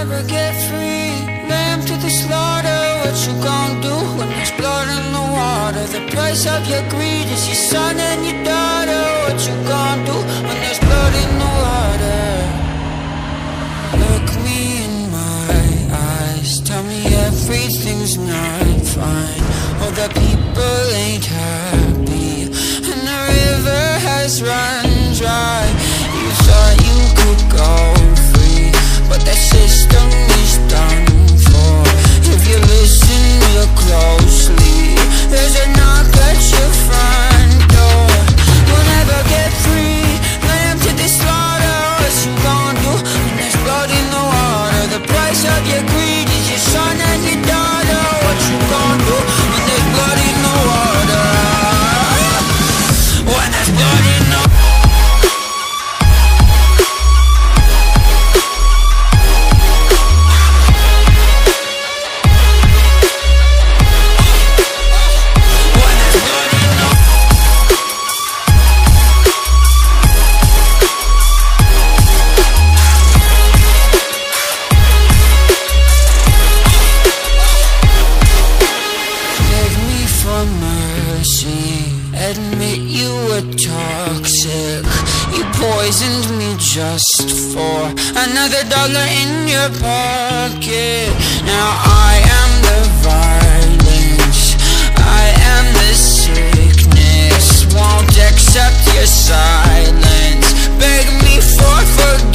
never get free. Lamb to the slaughter, what you gon' do when there's blood in the water? The price of your greed is your son and your daughter. What you gon' do when there's blood in the water? Look me in my eyes, tell me everything's not fine. All the people ain't happy, and the river has run dry. You thought you could go free, but that system is done for. If you listen real closely, there's a knock at your front door. You'll never get free. Lamb to the slaughter, what you gon' do when there's blood in the water? The price of your greed is your son and your daughter. What you gon' do when there's blood in the water? When there's blood in the water. Admit you were toxic. You poisoned me just for another dollar in your pocket. Now I am the violence, I am the sickness. Won't accept your silence, beg me for forgiveness.